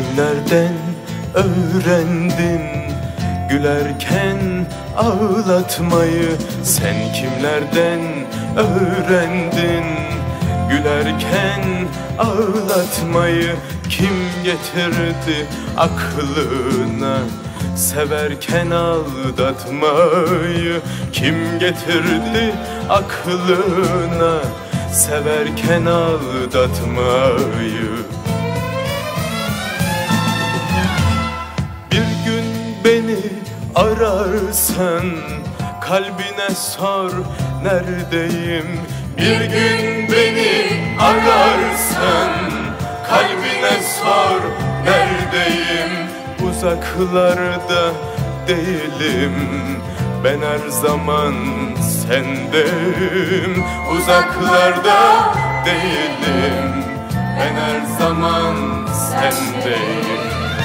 kimlerden öğrendin gülerken ağlatmayı? Sen kimlerden öğrendin gülerken ağlatmayı? Kim getirdi aklına severken aldatmayı? Kim getirdi aklına severken aldatmayı? Bir gün beni ararsan kalbine sor neredeyim? Bir gün beni ararsan kalbine sor neredeyim? Uzaklarda değilim, ben her zaman sendeyim. Uzaklarda değilim, ben her zaman sendeyim.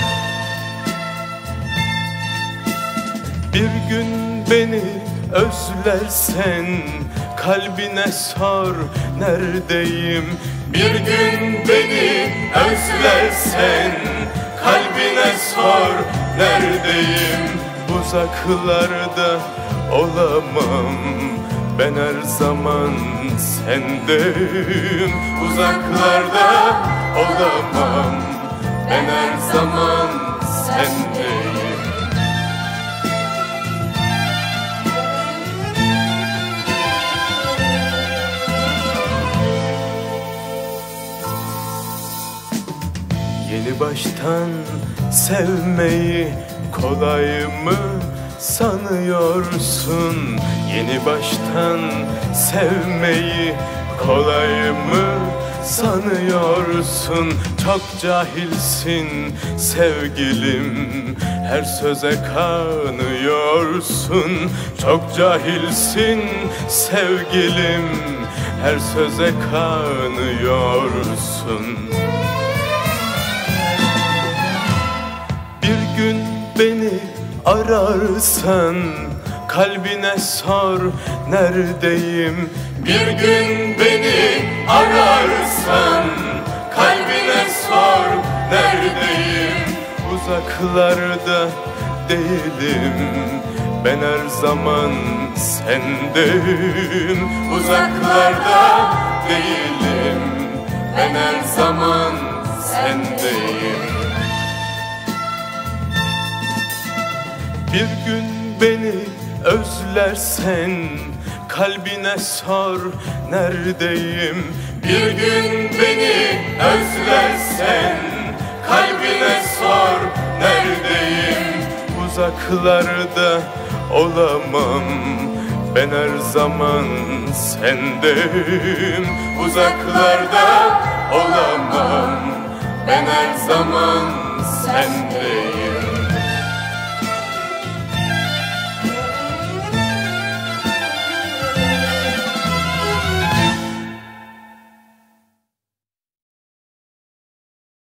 Bir gün beni özlersen kalbine sor neredeyim? Bir gün beni özlersen kalbine sor neredeyim? Uzaklarda olamam, ben her zaman sendeyim. Uzaklarda olamam, ben her zaman sendeyim. Yeni baştan sevmeyi kolay mı sanıyorsun? Yeni baştan sevmeyi kolay mı sanıyorsun? Çok cahilsin sevgilim, her söze kanıyorsun. Çok cahilsin sevgilim, her söze kanıyorsun. Bir gün beni ararsan kalbine sor neredeyim? Bir gün beni ararsan kalbine sor neredeyim? Uzaklarda değilim, ben her zaman sendeyim. Uzaklarda değilim, ben her zaman sendeyim. Bir gün beni özlersen kalbine sor neredeyim? Bir gün beni özlersen kalbine sor neredeyim? Uzaklarda olamam, ben her zaman sendeyim. Uzaklarda olamam, ben her zaman sendeyim.